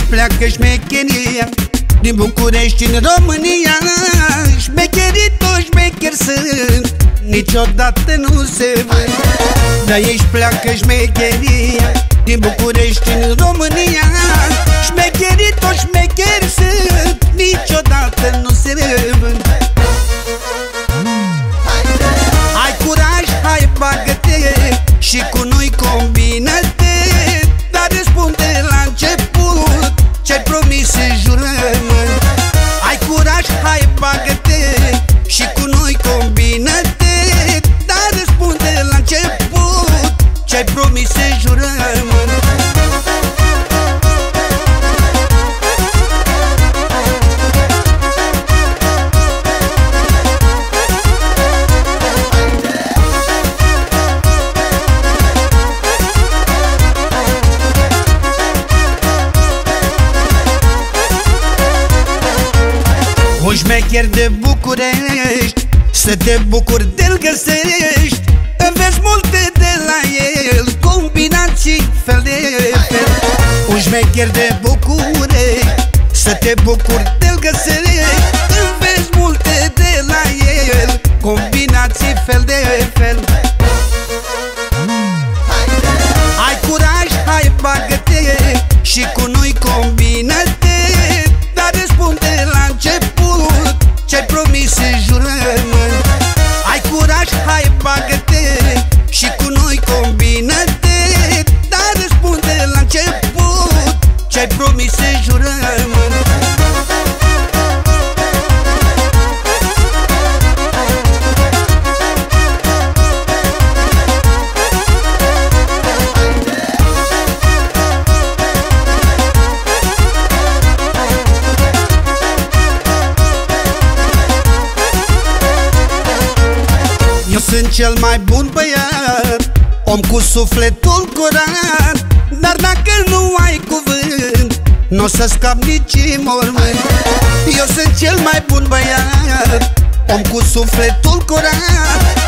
pleacă șmecheria din București în România. Șmecherii toți șmecheri sunt, niciodată nu se văd. De aici pleacă șmecheria din București în România. Șmecherii toți șmecheri sunt, niciodată nu se văd. Ai curaj, hai bagă-te și cu noi combină-te, dar răspunde la început ce-ai promis în jurământ. Ai curaj, hai bagă-te și cu noi combină-te, dar răspunde la început ce-ai promis în jurământ. Un șmecher de București, să te bucuri de-l găsești. Înveți multe de la el, combinații fel de fel. Un șmecher de București, să te bucuri de-l găsești. Înveți multe de la el, combinații fel de fel. Ai curaj, hai bagă-te și cu noi combină-te, dar răspunde la început ce-ai promis în jurământ. Ai curaj, hai bagă-te și cu noi combină-te, dar răspunde la început ce-ai promis în jurământ. Sunt cel mai bun băiat, om cu sufletul curat, dar dacă nu ai cuvânt, n-o să scap nici în mormânt. Eu sunt cel mai bun băiat, om cu sufletul curat,